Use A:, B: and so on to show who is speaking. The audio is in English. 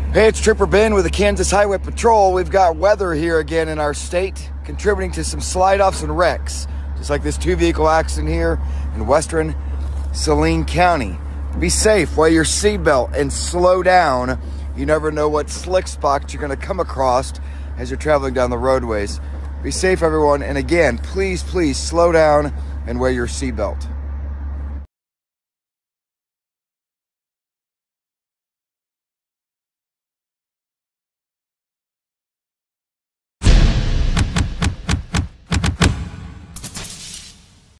A: Hey, it's Trooper Ben with the Kansas Highway Patrol. We've got weather here again in our state, contributing to some slide-offs and wrecks, just like this 2-vehicle accident here in western Saline County. Be safe, wear your seatbelt, and slow down. You never know what slick spots you're going to come across as you're traveling down the roadways. Be safe, everyone, and again, please slow down and wear your seatbelt.